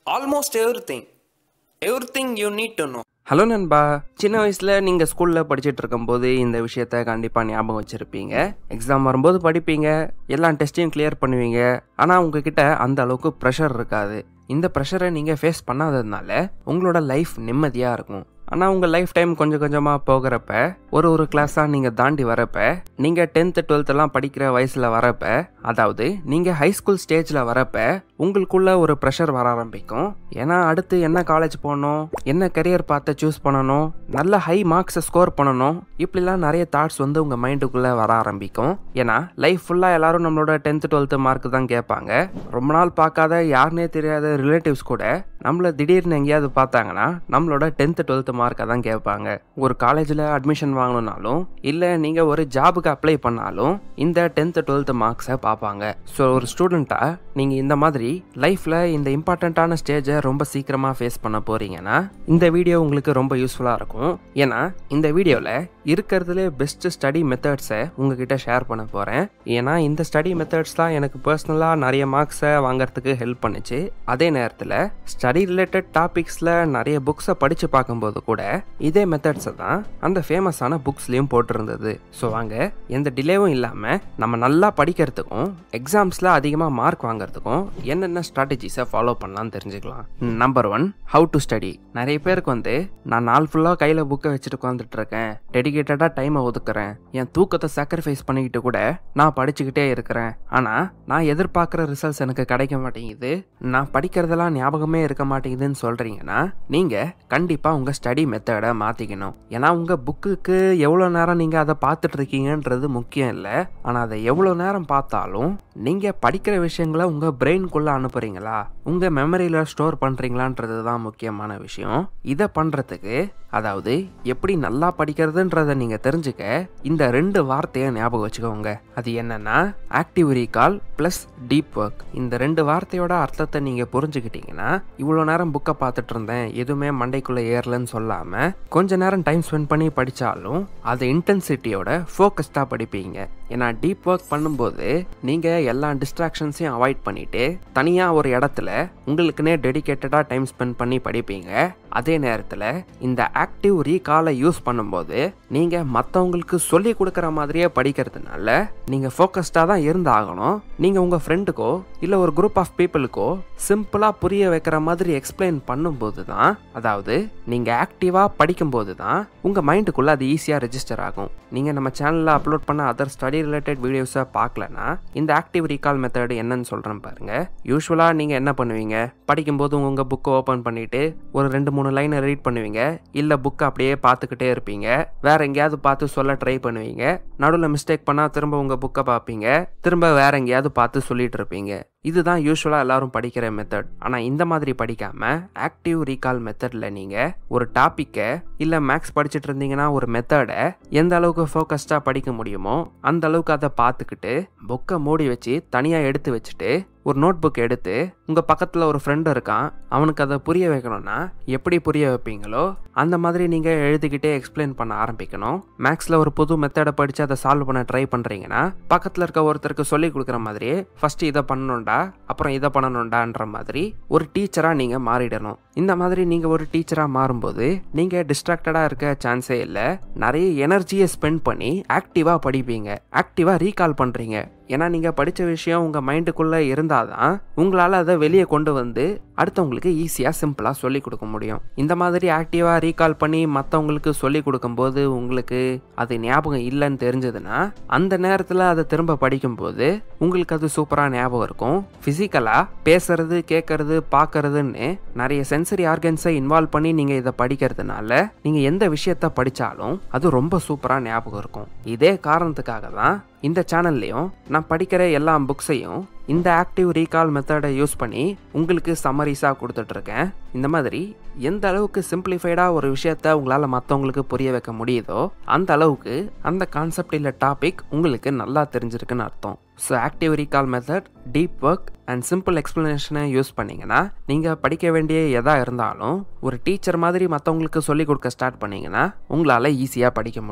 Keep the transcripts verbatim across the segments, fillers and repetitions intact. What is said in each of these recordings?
almost everything. Everything you need to know. Hello நண்பா, சின்ன வயசில் நீங்கள் ஸ்கூலில் படிச்சுட்டு இருக்கும்போது இந்த விஷயத்த கண்டிப்பாக ஞாபகம் வச்சுருப்பீங்க. எக்ஸாம் வரும்போது படிப்பீங்க, எல்லா டெஸ்ட்டையும் கிளியர் பண்ணுவீங்க. ஆனால் உங்ககிட்ட அந்த அளவுக்கு ப்ரெஷர் இருக்காது. இந்த ப்ரெஷரை நீங்கள் ஃபேஸ் பண்ணாததுனால உங்களோட லைஃப் நிம்மதியாக இருக்கும். ஆனால் உங்கள் லைஃப் டைம் கொஞ்சம் கொஞ்சமாக போகிறப்ப, ஒரு ஒரு கிளாஸாக நீங்கள் தாண்டி வரப்ப, நீங்கள் டென்த்து டுவெல்த்தெல்லாம் படிக்கிற வயசில் வரப்ப, அதாவது நீங்கள் ஹைஸ்கூல் ஸ்டேஜில் வரப்ப உங்களுக்குள்ள ஒரு ப்ரெஷர் வர ஆரம்பிக்கும். ஏன்னா அடுத்து என்ன காலேஜ் போகணும், என்ன கரியர் பார்த்து சூஸ் பண்ணணும், நல்ல ஹை மார்க்ஸை ஸ்கோர் பண்ணணும், இப்படிலாம் நிறைய தாட்ஸ் வந்து உங்கள் மைண்டுக்குள்ளே வர ஆரம்பிக்கும். ஏன்னா லைஃப் ஃபுல்லாக எல்லாரும் நம்மளோட டென்த்து டுவெல்த்து மார்க் தான் கேட்பாங்க. ரொம்ப நாள் பார்க்காத யாருனே தெரியாத ரிலேட்டிவ்ஸ் கூட நம்மளை திடீர்னு எங்கேயாவது பார்த்தாங்கன்னா நம்மளோட டென்த்து டுவெல்த்து மார்க்கை தான் கேட்பாங்க. ஒரு காலேஜில் அட்மிஷன் வாங்கணுன்னாலும் இல்லை நீங்கள் ஒரு ஜாபுக்கு அப்ளை பண்ணாலும் இந்த டென்த்து டுவெல்த்து மார்க்ஸை பார்ப்பாங்க. ஸோ ஒரு ஸ்டூடெண்ட்டாக நீங்கள் இந்த மாதிரி லைஃப்பில் இந்த இம்பார்ட்டண்ட்டான ஸ்டேஜை ரொம்ப சீக்கிரமாக ஃபேஸ் பண்ண போகிறீங்கன்னா இந்த வீடியோ உங்களுக்கு ரொம்ப யூஸ்ஃபுல்லாக இருக்கும். ஏன்னா இந்த வீடியோவில் இருக்கிறதுலே பெஸ்ட் ஸ்டடி மெத்தட்ஸை உங்ககிட்ட ஷேர் பண்ண போகிறேன். ஏன்னா இந்த ஸ்டடி மெத்தட்ஸ் தான் எனக்கு பர்சனலாக நிறைய மார்க்ஸை வாங்கிறதுக்கு ஹெல்ப் பண்ணுச்சு. அதே நேரத்தில் ஸ்டடி ரிலேட்டட் டாபிக்ஸில் நிறைய புக்ஸை படித்து பார்க்கும்போது கூட இதே மெத்தட்ஸை தான் அந்த ஃபேமஸான புக்ஸ்லேயும் போட்டிருந்தது. ஸோ வாங்க எந்த டிலேவும் இல்லாமல் நம்ம நல்லா படிக்கிறதுக்கும் எக்ஸாம்ஸில் அதிகமாக மார்க் வாங்கிறதுக்கும் என்னென்ன ஸ்ட்ராட்டஜிஸை ஃபாலோ பண்ணலாம்னு தெரிஞ்சுக்கலாம். Number one, how to study. நிறைய பேருக்கு வந்து நான் நாள் ஃபுல்லாக கையில் புக்கை வச்சுட்டு உட்காந்துட்டு இருக்கேன், டெடிகேட்டடாக டைமை ஒதுக்குறேன், என் தூக்கத்தை சாக்ரிஃபைஸ் பண்ணிக்கிட்டு கூட நான் படிச்சுக்கிட்டே இருக்கிறேன், ஆனால் நான் எதிர்பார்க்குற ரிசல்ட்ஸ் எனக்கு கிடைக்க மாட்டேங்குது, நான் படிக்கிறதெல்லாம் ஞாபகமே இருக்க மாட்டேங்குதுன்னு சொல்கிறீங்கன்னா நீங்கள் கண்டிப்பாக உங்கள் ஸ்டடி மெத்தடை மாற்றிக்கணும். ஏன்னா உங்கள் புக்குக்கு எவ்வளோ நேரம் நீங்கள் அதை பார்த்துட்டு இருக்கீங்கன்றது முக்கியம் இல்லை, ஆனால் அதை எவ்வளோ நேரம் பார்த்தாலும் நீங்கள் படிக்கிற விஷயங்களை உங்கள் பிரெயின்குள்ளே அனுப்புறீங்களா, உங்கள் மெமரியில் ஸ்டோர் பண்ணுறீங்களான்றது தான் முக்கியமான விஷயம். இதை பண்ணுறதுக்கு, அதாவது எப்படி நல்லா படிக்கிறதுன்றதை நீங்கள் தெரிஞ்சுக்க இந்த ரெண்டு வார்த்தையை ஞாபகம் வச்சுக்கோங்க. அது என்னன்னா active recall plus deep work. இந்த ரெண்டு வார்த்தையோட அர்த்தத்தை நீங்கள் புரிஞ்சுக்கிட்டீங்கன்னா இவ்வளோ நேரம் புக்கை பார்த்துட்டு இருந்தேன், எதுவுமே மண்டைக்குள்ளே ஏறலன்னு சொல்லாமல் கொஞ்ச நேரம் டைம் ஸ்பெண்ட் பண்ணி படித்தாலும் அது இன்டென்சிட்டியோட ஃபோக்கஸ்டாக படிப்பீங்க. ஏன்னா டீப் ஒர்க் பண்ணும்போது நீங்கள் எல்லா டிஸ்ட்ராக்ஷன்ஸையும் அவாய்ட் பண்ணிவிட்டு தனியாக ஒரு இடத்துல உங்களுக்குன்னே டெடிகேட்டடாக டைம் ஸ்பெண்ட் பண்ணி படிப்பீங்க. அதே நேரத்தில் இந்த ஆக்டிவ் ரீகாலை யூஸ் பண்ணும்போது நீங்கள் மற்றவங்களுக்கு சொல்லி கொடுக்குற மாதிரியே படிக்கிறதுனால நீங்கள் ஃபோக்கஸ்டாக தான் இருந்தாகணும். நீங்கள் உங்கள் ஃப்ரெண்டுக்கோ இல்லை ஒரு குரூப் ஆஃப் பீப்புளுக்கோ சிம்பிளாக புரிய வைக்கிற மாதிரி எக்ஸ்பிளைன் பண்ணும்போது தான், அதாவது நீங்கள் ஆக்டிவாக படிக்கும்போது தான் உங்கள் மைண்டுக்குள்ளே அது ஈஸியாக ரெஜிஸ்டர் ஆகும். நீங்கள் நம்ம சேனலில் அப்லோட் பண்ண அதர் ஸ்டடி ரிலேட்டட் வீடியோஸை பார்க்கலன்னா இந்த ஆக்டிவ் ரீகால் மெத்தட் என்னன்னு சொல்கிறேன் பாருங்கள். யூஸ்வலாக நீங்கள் என்ன பண்ணுவீங்க, படிக்கும்போது உங்கள் புக்கை ஓப்பன் பண்ணிவிட்டு ஒரு ரெண்டு மூணு லைனை ரீட் பண்ணுவீங்க, இல்லை புக்கை அப்படியே பார்த்துக்கிட்டே இருப்பீங்க, வேற எங்கேயாவது பார்த்து சொல்ல ட்ரை பண்ணுவீங்க, நடுவில் மிஸ்டேக் பண்ணால் திரும்ப உங்கள் புக்கை பார்ப்பீங்க, திரும்ப வேற எங்கேயாவது பார்த்து சொல்லிட்டு இருப்பீங்க. இதுதான் யூஸ்வலாக எல்லாரும் படிக்கிற மெத்தட். ஆனால் இந்த மாதிரி படிக்காமல் ஆக்டிவ் ரீகால் மெத்தடில் நீங்கள் ஒரு டாப்பிக்கை இல்லை மேக்ஸ் படிச்சுட்டு இருந்தீங்கன்னா ஒரு மெத்தடை எந்த அளவுக்கு ஃபோக்கஸ்டாக படிக்க முடியுமோ அந்த அளவுக்கு அதை பார்த்துக்கிட்டு புக்கை மூடி வச்சு தனியாக எடுத்து வச்சுட்டு ஒரு நோட் புக் எடுத்து உங்கள் பக்கத்தில் ஒரு ஃப்ரெண்டு இருக்கான், அவனுக்கு அதை புரிய வைக்கணும்னா எப்படி புரிய வைப்பீங்களோ அந்த மாதிரி நீங்கள் எழுதிக்கிட்டே எக்ஸ்பிளைன் பண்ண ஆரம்பிக்கணும். மேக்ஸில் ஒரு புது மெத்தடை படித்து அதை சால்வ் பண்ண ட்ரை பண்ணுறீங்கன்னா பக்கத்தில் இருக்க ஒருத்தருக்கு சொல்லி கொடுக்குற மாதிரி ஃபஸ்ட்டு இதை பண்ணணும்டா அப்புறம் இதை பண்ணணும்டான்ற மாதிரி ஒரு டீச்சராக நீங்கள் மாறிடணும். இந்த மாதிரி நீங்கள் ஒரு டீச்சராக மாறும்போது நீங்கள் டிஸ்ட்ராக்டடாக இருக்க சான்ஸே இல்லை. நிறைய எனர்ஜியை ஸ்பெண்ட் பண்ணி ஆக்டிவாக படிப்பீங்க, ஆக்டிவாக ரீகால் பண்ணுறீங்க. ஏன்னா நீங்கள் படித்த விஷயம் உங்கள் மைண்டுக்குள்ளே இருந்தால் தான் உங்களால் அதை வெளியே கொண்டு வந்து அடுத்தவங்களுக்கு ஈஸியாக சிம்பிளாக சொல்லி கொடுக்க முடியும். இந்த மாதிரி ஆக்டிவாக ரீகால் பண்ணி மற்றவங்களுக்கு சொல்லி கொடுக்கும்போது உங்களுக்கு அது ஞாபகம் இல்லைன்னு தெரிஞ்சதுன்னா அந்த நேரத்தில் அதை திரும்ப படிக்கும்போது உங்களுக்கு அது சூப்பராக ஞாபகம் இருக்கும். ஃபிசிக்கலாக பேசுறது, கேட்கறது, பார்க்கறதுன்னு நிறைய சென்சரி ஆர்கன்ஸை இன்வால்வ் பண்ணி நீங்கள் இதை படிக்கிறதுனால நீங்கள் எந்த விஷயத்த படித்தாலும் அது ரொம்ப சூப்பராக ஞாபகம் இருக்கும். இதே காரணத்துக்காக தான் இந்த சேனல்லையும் நான் படிக்கிற எல்லா புக்ஸையும் இந்த ஆக்டிவ் ரீகால் மெத்தடை யூஸ் பண்ணி உங்களுக்கு சம்மரிஸாக கொடுத்துட்ருக்கேன். இந்த மாதிரி எந்த அளவுக்கு சிம்பிளிஃபைடாக ஒரு விஷயத்த உங்களால் மற்றவங்களுக்கு புரிய வைக்க முடியுதோ அந்த அளவுக்கு அந்த கான்செப்ட் இல்லை டாபிக் உங்களுக்கு நல்லா தெரிஞ்சிருக்குன்னு அர்த்தம். So active recall method, deep work and simple எக்ஸ்பிளனேஷனை யூஸ் பண்ணிங்கன்னா நீங்கள் படிக்க வேண்டிய எதாக இருந்தாலும் ஒரு டீச்சர் மாதிரி மற்றவங்களுக்கு சொல்லிக் கொடுக்க ஸ்டார்ட் பண்ணிங்கன்னா உங்களால் ஈஸியாக படிக்க முடியும்.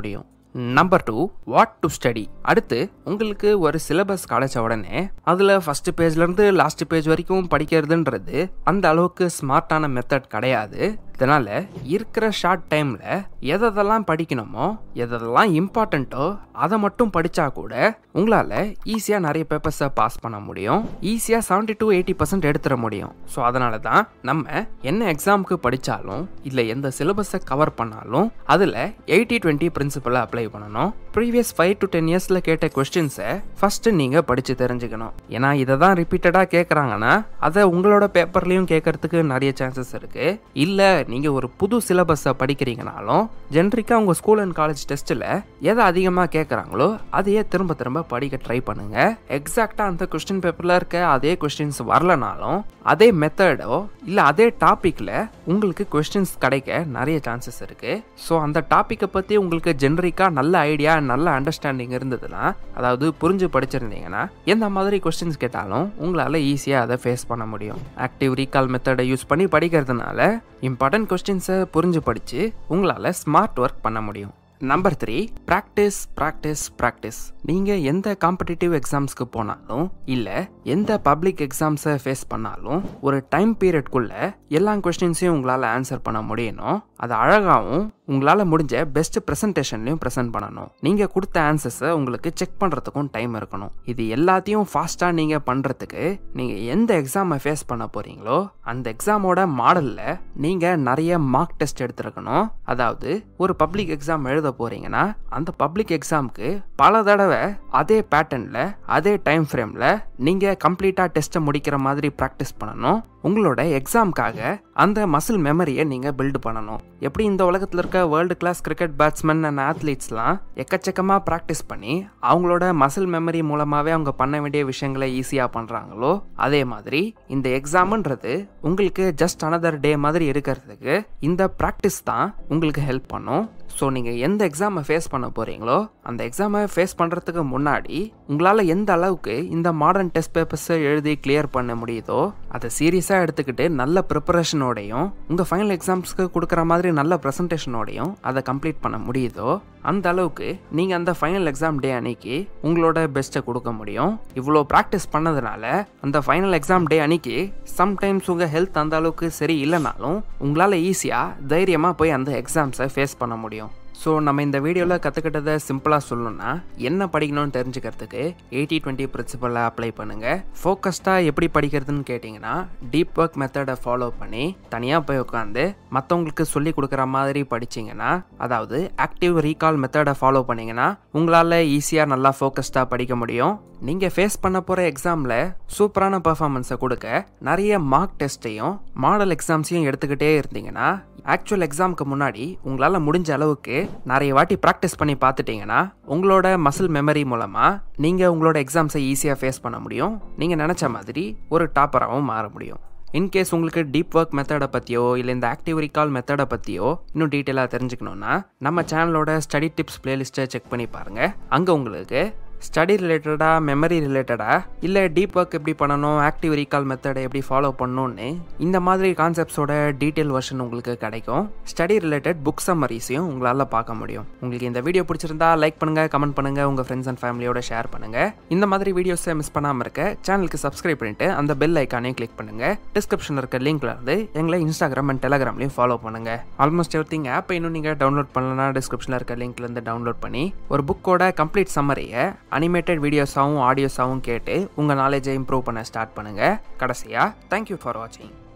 Number two, what to study. அடுத்து உங்களுக்கு ஒரு சிலபஸ் கிடைச்ச உடனே அதில் ஃபர்ஸ்ட் பேஜ்லேருந்து லாஸ்ட் பேஜ் வரைக்கும் படிக்கிறதுன்றது அந்த அளவுக்கு ஸ்மார்ட்டான மெத்தட் கிடையாது. இதனால் இருக்கிற ஷார்ட் டைமில் எதெல்லாம் படிக்கணுமோ எதெல்லாம் இம்பார்ட்டண்ட்டோ அதை மட்டும் படித்தா கூட உங்களால் ஈஸியாக நிறைய பேப்பர்ஸை பாஸ் பண்ண முடியும். ஈஸியாக செவன்டி டு எயிட்டி பர்சன்ட் எடுத்துட முடியும். ஸோ அதனால தான் நம்ம என்ன எக்ஸாமுக்கு படித்தாலும் இல்லை எந்த சிலபஸை கவர் பண்ணாலும் அதில் எயிட்டி டுவெண்ட்டி பிரின்சிபலை அப்ளை பண்ணணும். ப்ரீவியஸ் ஃபைவ் டு டென் இயர்ஸில் கேட்ட கொஸ்டின்ஸை ஃபஸ்ட்டு நீங்கள் படித்து தெரிஞ்சுக்கணும். ஏன்னா இதை தான் ரிப்பீட்டடாக கேட்குறாங்கன்னா அதை உங்களோட பேப்பர்லேயும் கேட்கறதுக்கு நிறைய சான்சஸ் இருக்குது. இல்லை நீங்கள் ஒரு புது சிலபஸை படிக்கிறீங்கனாலும் ஜென்ரிக்காக உங்கள் ஸ்கூல் அண்ட் காலேஜ் டெஸ்ட்டில் எதை அதிகமாக கேட்குறாங்களோ அதையே திரும்ப திரும்ப படிக்க ட்ரை பண்ணுங்கள். எக்ஸாக்டாக அந்த கொஸ்டின் பேப்பரில் இருக்க அதே கொஸ்டின்ஸ் வரலனாலும் அதே மெத்தடோ இல்லை அதே டாப்பிக்கில் உங்களுக்கு கொஸ்டின்ஸ் கிடைக்க நிறைய சான்சஸ் இருக்குது. ஸோ அந்த டாப்பிக்கை பற்றி உங்களுக்கு ஜென்ரிக்காக நல்ல ஐடியா நல்ல அண்டர்ஸ்டாண்டிங் இருந்ததுன்னா, அதாவது புரிஞ்சு படிச்சிருந்தீங்கன்னா எந்த மாதிரி கொஸ்டின்ஸ் கேட்டாலும் உங்களால் ஈஸியாக அதை ஃபேஸ் பண்ண முடியும். ஆக்டிவ் ரீகால் மெத்தடை யூஸ் பண்ணி படிக்கிறதுனால இம்பார்ட்டன்ட் கொஸ்டின்ஸை புரிஞ்சு படித்து உங்களால் ஸ்மார்ட் ஒர்க் பண்ண முடியும். Number three, practice practice practice. நீங்கள் எந்த காம்படிட்டிவ் எக்ஸாம்ஸ்க்கு போனாலும் இல்லை எந்த பப்ளிக் எக்ஸாம்ஸை ஃபேஸ் பண்ணாலும் ஒரு டைம் பீரியட்குள்ளே எல்லா கொஸ்டின்ஸையும் உங்களால் ஆன்சர் பண்ண முடியணும். அது அழகாகவும் உங்களால் முடிஞ்ச பெஸ்ட் ப்ரெசன்டேஷன்லையும் ப்ரெசென்ட் பண்ணணும். நீங்கள் கொடுத்த ஆன்சர்ஸை உங்களுக்கு செக் பண்ணுறதுக்கும் டைம் இருக்கணும். இது எல்லாத்தையும் ஃபாஸ்ட்டாக நீங்கள் பண்ணுறதுக்கு நீங்கள் எந்த எக்ஸாமை ஃபேஸ் பண்ண போகிறீங்களோ அந்த எக்ஸாமோட மாடலில் நீங்கள் நிறைய மார்க் டெஸ்ட் எடுத்துருக்கணும். அதாவது ஒரு பப்ளிக் எக்ஸாம் எழுத போகிறீங்கன்னா அந்த பப்ளிக் எக்ஸாமுக்கு பல தடவை அதே பேட்டர்னில் அதே டைம் ஃப்ரேமில் நீங்கள் கம்ப்ளீட்டாக டெஸ்ட்டை முடிக்கிற மாதிரி ப்ராக்டிஸ் பண்ணணும். உங்களோட எக்ஸாமுக்காக அந்த மசில் மெமரியை நீங்கள் பில்டு பண்ணணும். எப்படி இந்த உலகத்தில் இருக்க world class cricket batsman and ஆத்லீட்ஸ்லாம் எக்கச்சக்கமாக ப்ராக்டிஸ் பண்ணி அவங்களோட மசில் மெமரி மூலமாகவே அவங்க பண்ண வேண்டிய விஷயங்களை ஈஸியாக பண்ணுறாங்களோ அதே மாதிரி இந்த எக்ஸாமுன்றது உங்களுக்கு ஜஸ்ட் அனதர் டே மாதிரி இருக்கிறதுக்கு இந்த ப்ராக்டிஸ் தான் உங்களுக்கு ஹெல்ப் பண்ணும். ஸோ நீங்கள் எந்த எக்ஸாமை ஃபேஸ் பண்ண போகிறீங்களோ அந்த எக்ஸாமை ஃபேஸ் பண்ணுறதுக்கு முன்னாடி உங்களால் எந்த அளவுக்கு இந்த மாடர்ன் டெஸ்ட் பேப்பர்ஸை எழுதி கிளியர் பண்ண முடியுதோ அதை சீரியஸாக எடுத்துக்கிட்டு நல்ல ப்ரிப்பரேஷனோடையும் உங்கள் ஃபைனல் எக்ஸாம்ஸ்க்கு கொடுக்குற மாதிரி நல்ல ப்ரெசன்டேஷனோடையும் அதை கம்ப்ளீட் பண்ண முடியுதோ அந்த அளவுக்கு நீங்கள் அந்த ஃபைனல் எக்ஸாம் டே அன்னைக்கு உங்களோட பெஸ்ட்டை கொடுக்க முடியும். இவ்வளோ ப்ராக்டிஸ் பண்ணதுனால அந்த ஃபைனல் எக்ஸாம் டே அன்னைக்கு சம்டைம்ஸ் உங்கள் ஹெல்த் அந்த அளவுக்கு சரி இல்லைனாலும் உங்களால் ஈஸியாக தைரியமாக போய் அந்த எக்ஸாம்ஸை ஃபேஸ் பண்ண முடியும். ஸோ நம்ம இந்த வீடியோவில் கற்றுக்கிட்டதை சிம்பிளாக சொல்லணும்னா என்ன படிக்கணும்னு தெரிஞ்சுக்கிறதுக்கு எயிட்டி டுவெண்ட்டி பிரின்சிபலை அப்ளை பண்ணுங்கள். ஃபோக்கஸ்டாக எப்படி படிக்கிறதுன்னு கேட்டிங்கன்னா டீப் ஒர்க் மெத்தடை ஃபாலோ பண்ணி தனியாக போய் உட்காந்து மற்றவங்களுக்கு சொல்லி கொடுக்குற மாதிரி படிச்சிங்கன்னா, அதாவது ஆக்டிவ் ரீகால் மெத்தடை ஃபாலோ பண்ணிங்கன்னா உங்களால் ஈஸியாக நல்லா ஃபோக்கஸ்டாக படிக்க முடியும். நீங்கள் ஃபேஸ் பண்ண போகிற எக்ஸாமில் சூப்பரான பர்ஃபார்மன்ஸை கொடுக்க நிறைய மார்க் டெஸ்ட்டையும் மாடல் எக்ஸாம்ஸையும் எடுத்துக்கிட்டே இருந்தீங்கன்னா ஆக்சுவல் எக்ஸாமுக்கு முன்னாடி உங்களால் முடிஞ்ச அளவுக்கு நிறைய வாட்டி ப்ராக்டிஸ் பண்ணி பார்த்துட்டிங்கன்னா உங்களோட மசில் மெமரி மூலமாக நீங்கள் உங்களோட எக்ஸாம்ஸை ஈஸியாக ஃபேஸ் பண்ண முடியும். நீங்கள் நினச்ச மாதிரி ஒரு டாப்பராகவும் மாற முடியும். இன்கேஸ் உங்களுக்கு டீப் ஒர்க் மெத்தடை பற்றியோ இல்லை இந்த ஆக்டிவ் ரீகால் மெத்தடை பற்றியோ இன்னும் டீட்டெயிலாக தெரிஞ்சுக்கணுன்னா நம்ம சேனலோட ஸ்டடி டிப்ஸ் பிளேலிஸ்ட்டை செக் பண்ணி பாருங்கள். அங்கே உங்களுக்கு ஸ்டடி ரிலேட்டடாக மெமரி ரிலேட்டடாக இல்லை டீப் ஒர்க் எப்படி பண்ணணும் ஆக்டிவ் ரீகால் மெத்தடை எப்படி ஃபாலோ பண்ணணும்னு இந்த மாதிரி கான்செப்ட்ஸோட டீட்டெயில் வெர்ஷன் உங்களுக்கு கிடைக்கும். ஸ்டடி ரிலேட்டட் புக் சம்மரிஸையும் உங்களால் பார்க்க முடியும். உங்களுக்கு இந்த வீடியோ பிடிச்சிருந்தா லைக் பண்ணுங்கள், கமெண்ட் பண்ணுங்கள், உங்கள் ஃப்ரெண்ட்ஸ் அண்ட் ஃபேமிலியோட ஷேர் பண்ணுங்கள். இந்த மாதிரி வீடியோஸை மிஸ் பண்ணாமல் இருக்க சேனலுக்கு சப்ஸ்கிரைப் பண்ணிட்டு அந்த பெல் ஐக்கானையும் கிளிக் பண்ணுங்கள். டிஸ்கிரிப்ஷனில் இருக்க லிங்க்ல இருந்து எங்களை இன்ஸ்டாகிராம் அண்ட் டெலகிராம்லையும் ஃபாலோ பண்ணுங்கள். ஆல்மோஸ்ட் எவ்ரி திங் ஆப்பை இன்னும் நீங்கள் டவுன்லோட் பண்ணலன்னா டிஸ்கிரிப்ஷனில் இருக்க லிங்க்லேருந்து டவுன்லோட் பண்ணி ஒரு புக்கோட கம்ப்ளீட் சம்மரியை அனிமேட்டட் வீடியோஸாகவும் ஆடியோஸாகவும் கேட்டு உங்கள் நாலேஜை இம்ப்ரூவ் பண்ண ஸ்டார்ட் பண்ணுங்கள். கடைசியாக தேங்க்யூ ஃபார் வாட்சிங்.